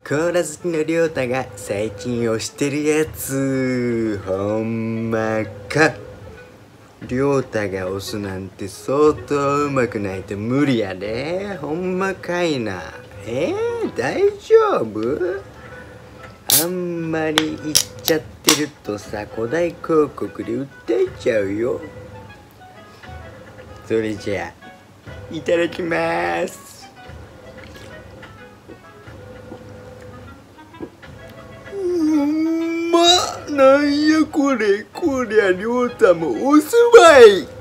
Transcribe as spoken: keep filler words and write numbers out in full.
コーラ好きのりょうたが最近推してるやつ。ほんまか。りょうたが推すなんて相当うまくないと無理やで。ほんまかいな。えー、大丈夫？あんまり言っちゃってるとさ、古代広告で訴えちゃうよ。それじゃあいただきます。うんま、なんやこれ。こりゃりょうたもおすわい。